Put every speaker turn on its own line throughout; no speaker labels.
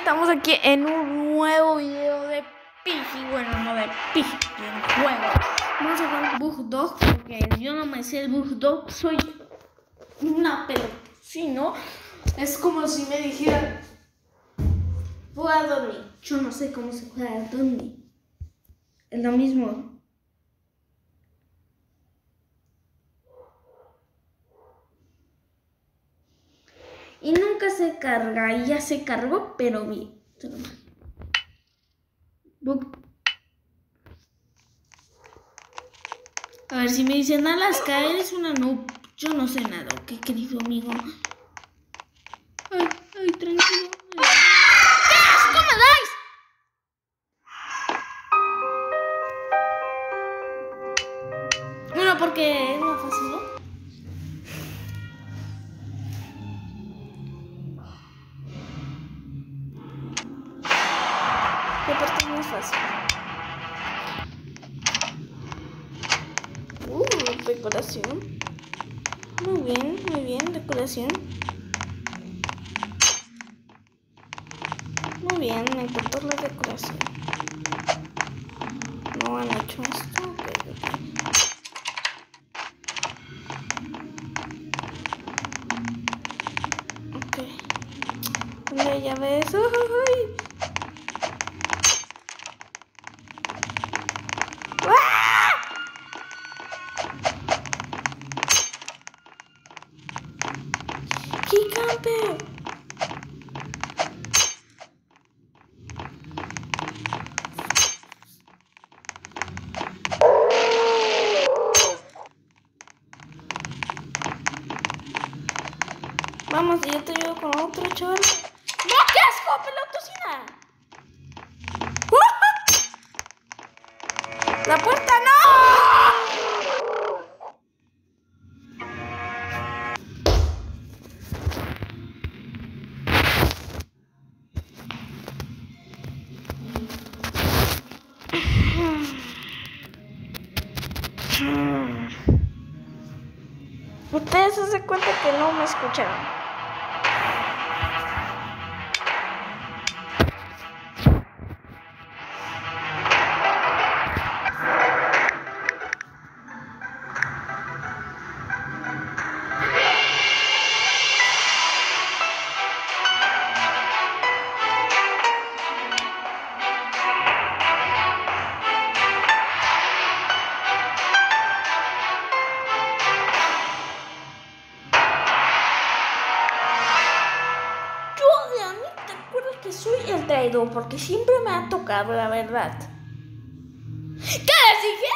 estamos aquí en un nuevo video de Pidgey. Bueno, no de Pidgey, de juego. Vamos a jugar Bug Dog porque yo no me sé el Bug Dog. Soy una pelota. Si no, es como si me dijeran juega a dormir. Yo no sé cómo se juega a dormir. Es lo mismo. Y nunca se carga, y ya se cargó, pero bien. A ver, si me dicen Alaska, eres una noob. Yo no sé nada, ¿ok, querido amigo? Ay, tranquilo. ¡Qué asco me dais! Bueno, porque es más fácil, ¿no? ¿Qué parte es más fácil? Decoración. Muy bien, decoración. Muy bien, me encantó la decoración. No han hecho esto. Ok. ¿Dónde ya ves? ¡Ay! ¡Gigante! Vamos, yo te ayudo con otro chaval. ¡No, qué asco! ¡Pelotocina! ¡La puerta no! Ustedes se dan cuenta que no me escucharon. Que soy el traidor porque siempre me ha tocado, la verdad. ¿Qué dije?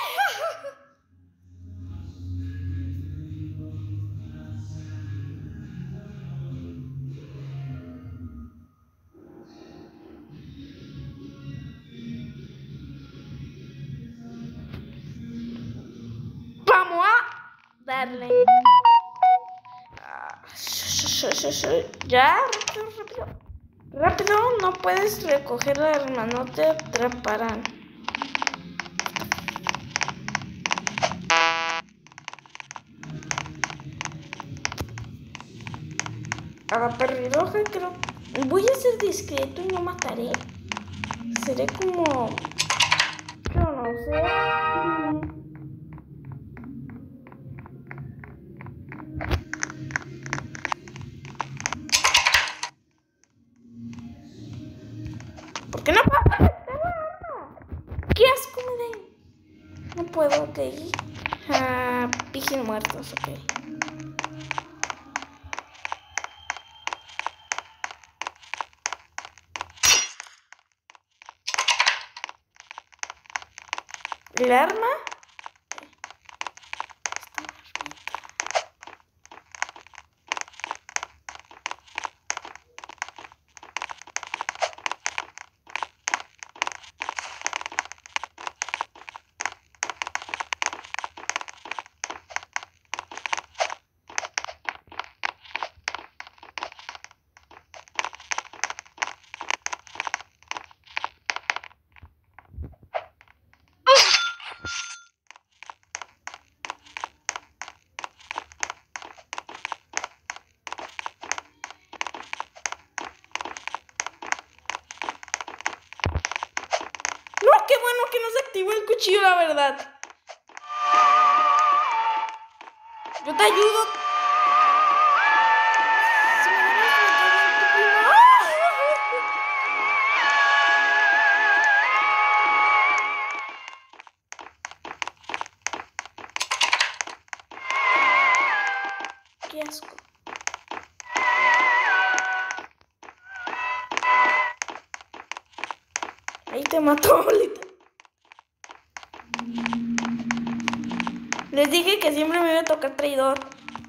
Vamos a darle. Ya, rápido, no puedes recoger la arma, no te atraparán. A la perriroja creo. Voy a ser discreto y no mataré. Seré como... yo no sé. ¿Por qué no puedo conectar la arma? ¿Qué asco me den? No puedo, ok. Pidgey muertos, ok. ¿El arma? porque no se activó el cuchillo, la verdad. Yo te ayudo. Si me ganas, me cago en tu primo. Qué asco. Ahí te mató, Lolita. Les dije que siempre me iba a tocar traidor.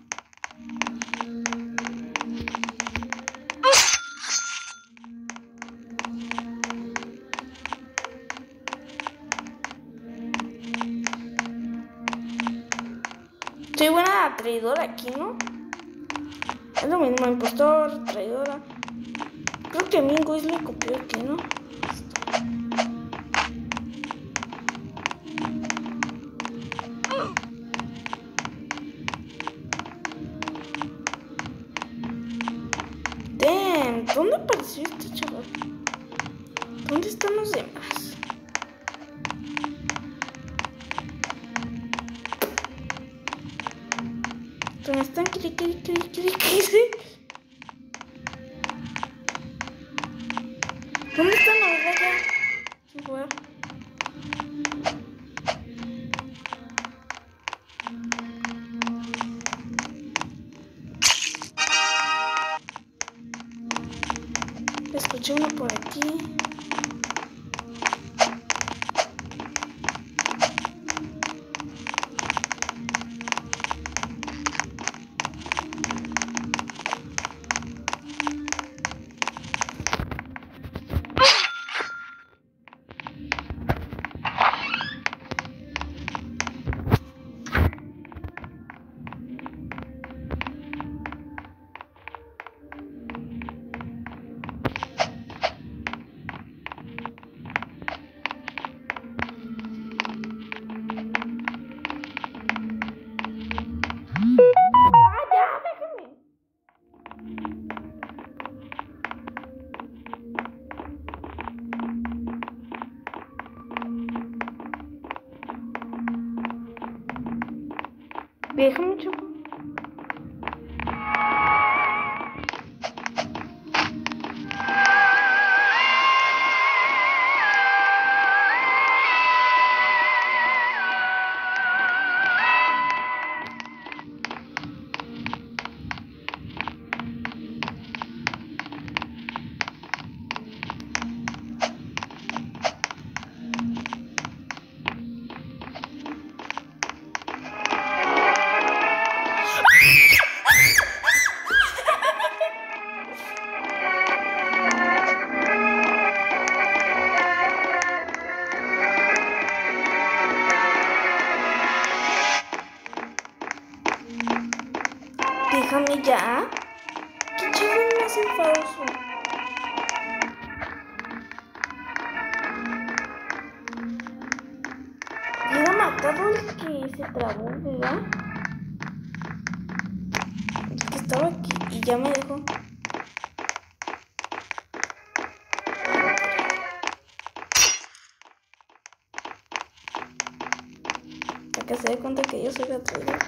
Soy buena traidora aquí, ¿no? Es lo mismo, impostor, traidora. Creo que a mí Gois me copió aquí, ¿no? Damn, ¿dónde apareció este chaval? ¿Dónde están los demás? ¿Dónde están? ¿Qué? ¿Dónde están? La verdad ya. Sin jugar. Escuché uno por aquí. Déjame, choco. Déjame ya. ¿Qué chaval más enfadoso? Hubiera matado el que se trabó, ¿verdad? El que estaba aquí y ya me dejó. Para que se dé cuenta que yo soy la traidora.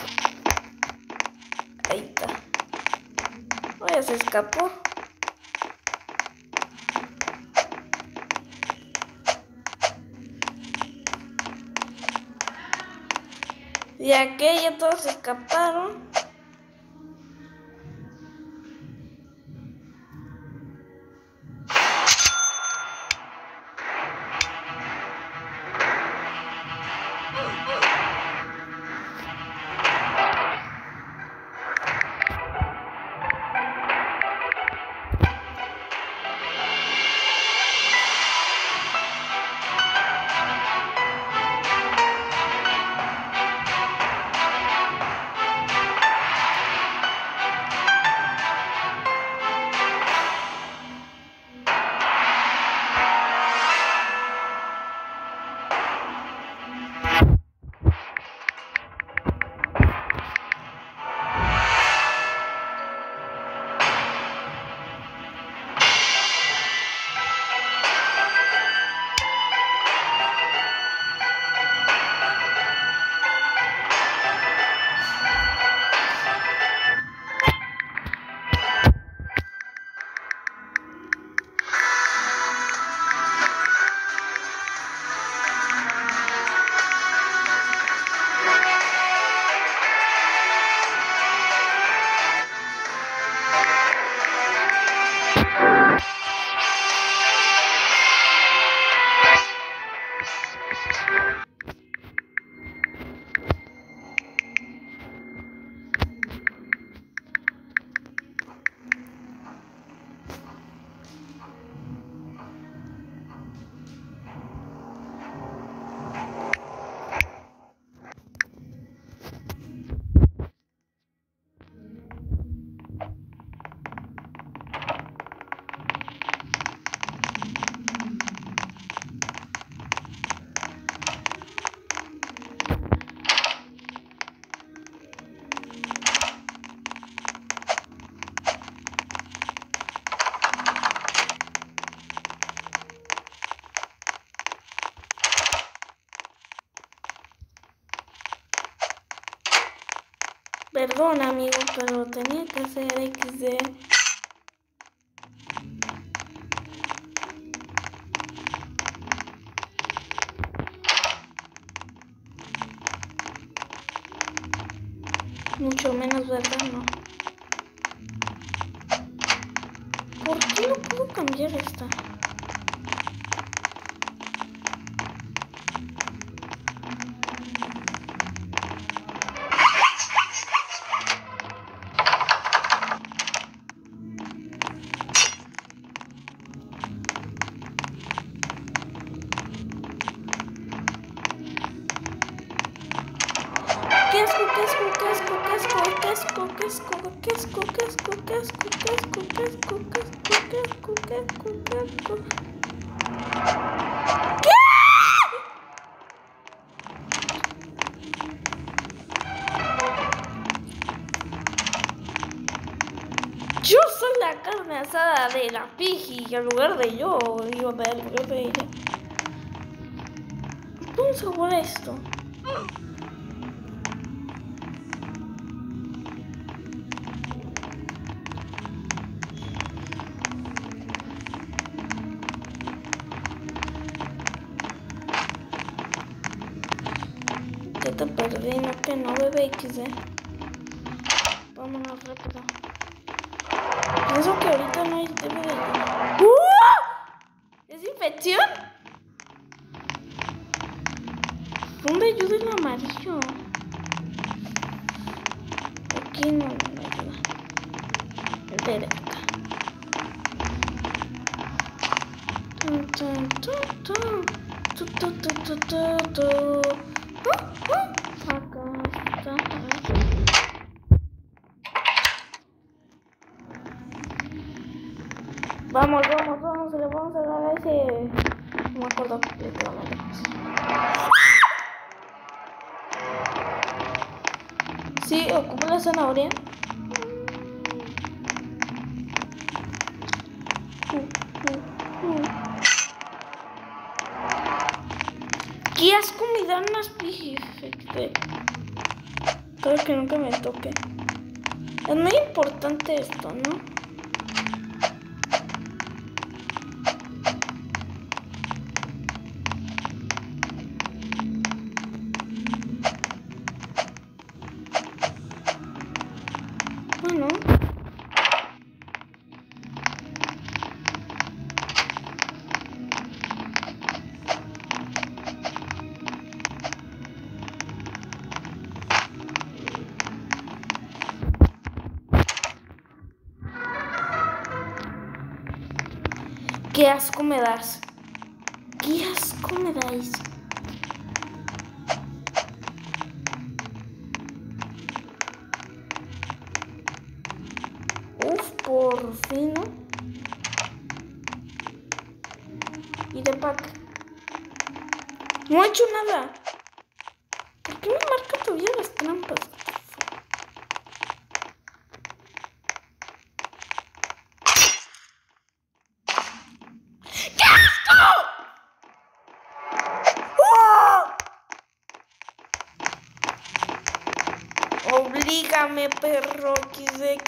Ahí está. Oh, ya se escapó. Ya que ya todos se escaparon. Perdón, amigo, pero tenía que hacer XD. Mucho menos, ¿verdad? No. ¿Por qué no puedo cambiar esta? Yo soy la carne asada de la Piggy, en lugar de yo, digo, de ella. ¿Cómo sabor esto? ¿Qué te perdí? No, que no, bebé XD. Vámonos rápido. Pienso que ahorita no hay DVD. ¿Es infección? ¿Dónde ayuda el amarillo? Aquí no me ayuda. El de acá. Acá está. Vamos, le vamos a dar a ese. No me acuerdo completamente. Sí, ocupa la zanahoria. ¿Qué asco me dan las Piggy? Espero que nunca me toque. Es muy importante esto, ¿no? Bueno. ¿Qué asco me das? ¿Qué asco me dais? Uf, por fin, ¿no? Y de pack. No he hecho nada. ¿Por qué me marca todavía las trampas? Oblígame, perro, XD.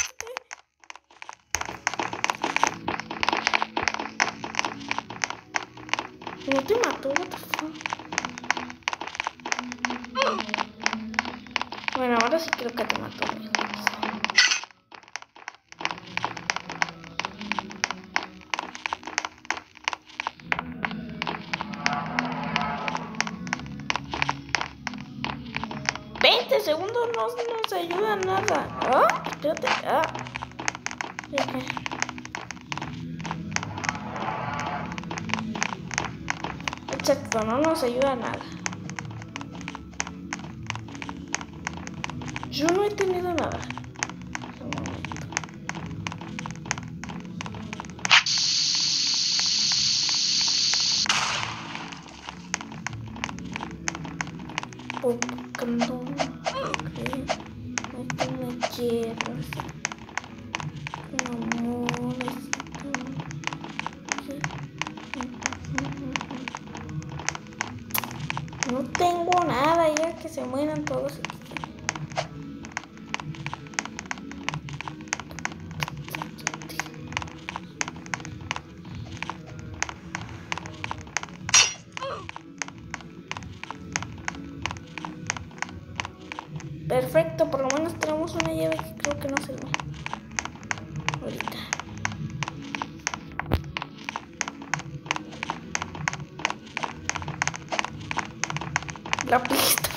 ¿No te mató? What the fuck? Bueno, ahora sí creo que te mató. Segundos no nos ayuda nada. ¿Ah? Espérate. Ah. Exacto, no nos ayuda nada. Yo no he tenido nada. Cuando me quieras, no tengo nada, ya que se mueran todos. Perfecto, por lo menos tenemos una llave que creo que no sirve. Ahorita. La pista.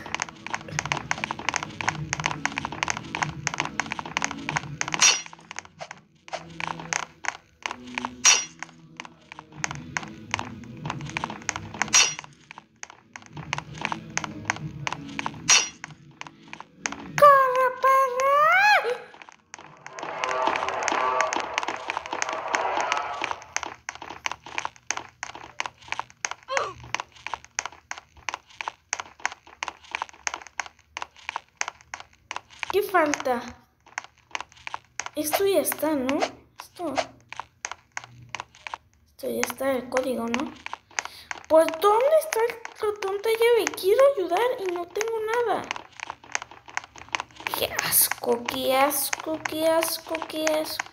¡Corre, perra! ¿Qué falta? Esto ya está, ¿no? Esto ya está el código, ¿no? Pues ¿dónde está la tonta llave? Quiero ayudar y no tengo nada. Qué asco, qué asco, qué asco, qué asco.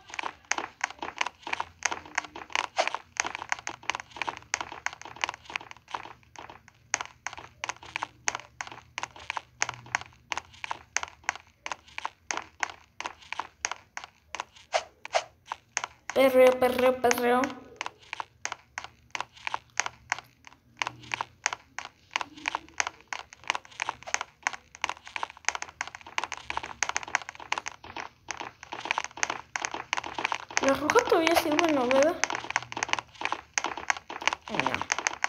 Perreo, perreo, perreo. La roja todavía sirve, ¿no, verdad? No.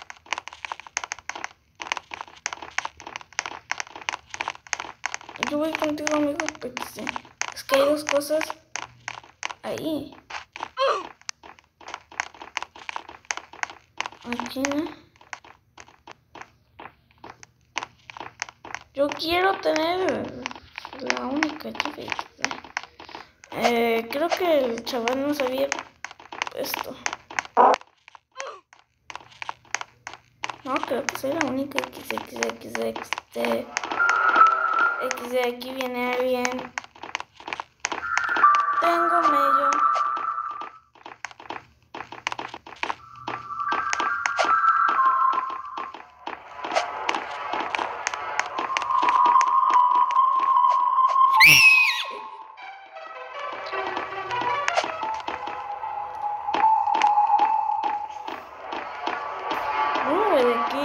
Yo voy contigo, amigo, porque sí. Es que hay dos cosas ahí. Aquí, ¿no? Yo quiero tener la única llave. Creo que el chaval no sabía esto. No, creo que soy la única. XD, aquí viene alguien. Tengo medio. De aquí,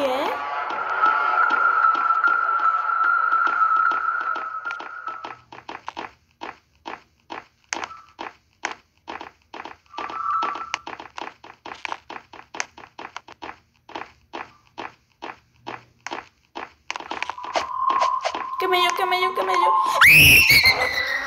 Que me yo.